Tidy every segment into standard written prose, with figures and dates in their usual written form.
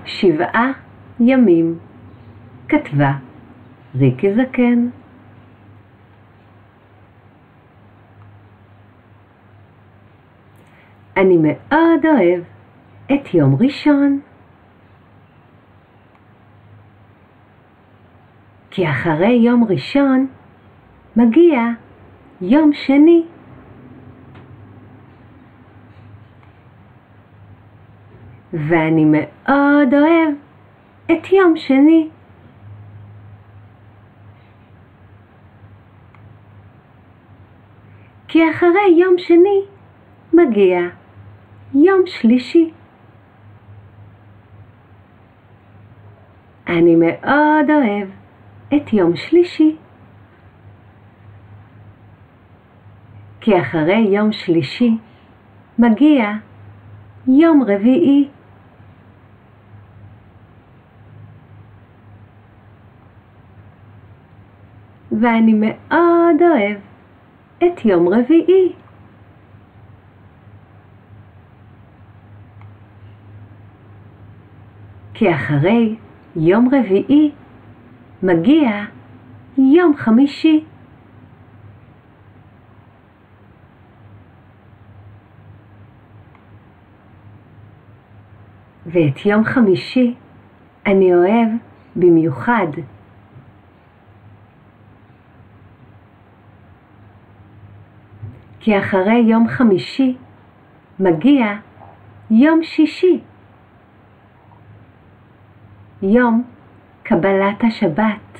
7 ימים. כתבה ריקי זקן. אני מאוד אוהב את יום ראשון, כי אחרי יום ראשון מגיע יום שני. ואני מאוד אוהב את יום שני. כי אחרי יום שני מגיע יום שלישי. אני מאוד אוהב את יום שלישי. כי אחרי יום שלישי מגיע יום רביעי. ואני מאוד אוהב את יום רביעי. כי אחרי יום רביעי מגיע יום חמישי. ואת יום חמישי אני אוהב במיוחד. כי אחרי יום חמישי מגיע יום שישי. יום קבלת השבת.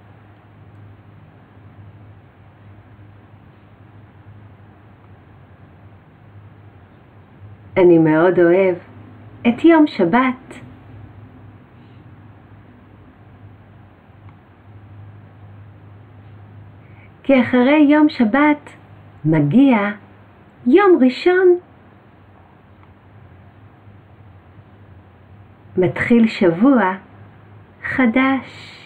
אני מאוד אוהב את יום שבת. כי אחרי יום שבת מגיע יום ראשון. מתחיל שבוע חדש.